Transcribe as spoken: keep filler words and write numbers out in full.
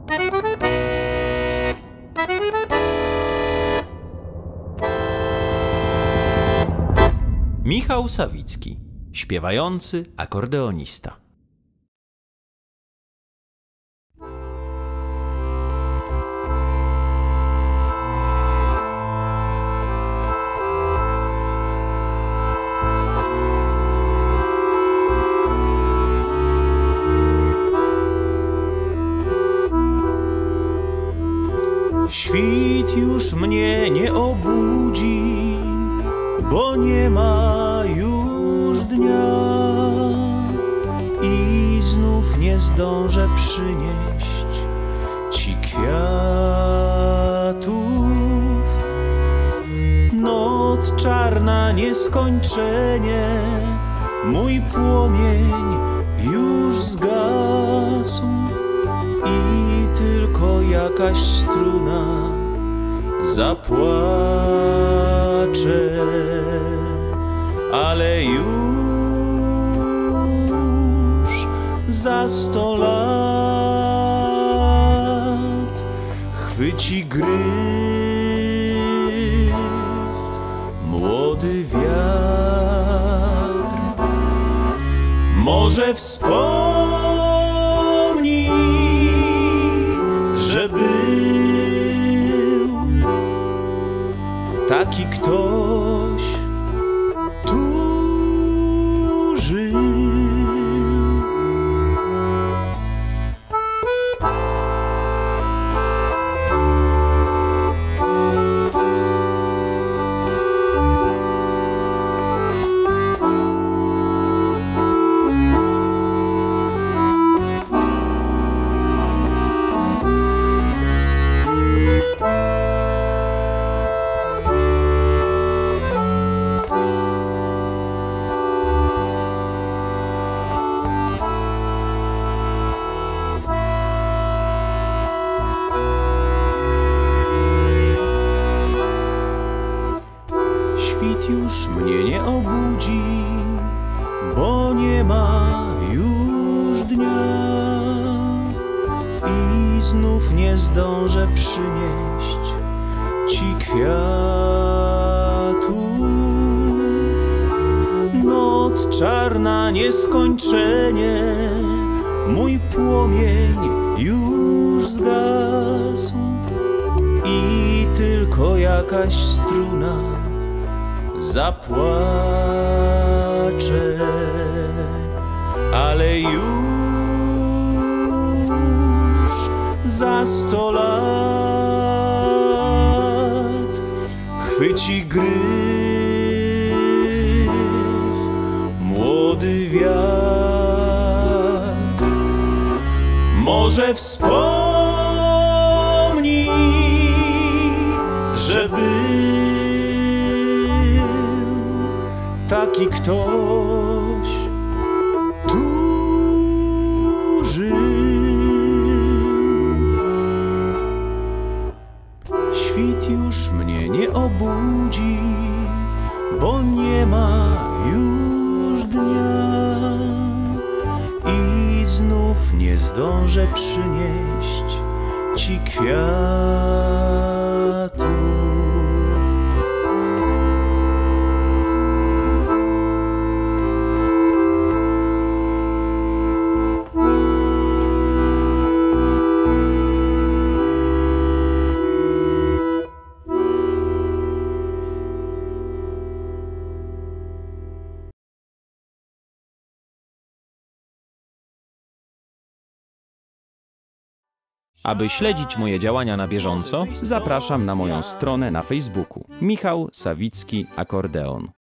Michał Sawicki, śpiewający akordeonista. Świt już mnie nie obudzi, bo nie ma już dnia i znów nie zdążę przynieść ci kwiatów. Noc czarna nieskończenie, mój płomień już zgasł i tylko jakaś struna zapłacze, ale już za sto lat chwyci gryf młody wiatr. Może wspomni, że był taki ktoś, tu żył. Świt już mnie nie obudzi, bo nie ma już dnia i znów nie zdążę przynieść ci kwiatów. Noc czarna nieskończenie, mój płomień już zgasł i tylko jakaś struna zapłacze, ale już za sto lat chwyci gryf młody wiatr. Może wspomni, że był taki ktoś, tu żył. Świt już mnie nie obudzi, bo nie ma już dnia i znów nie zdążę przynieść ci kwiatów. Aby śledzić moje działania na bieżąco, zapraszam na moją stronę na Facebooku Michał Sawicki Akordeon.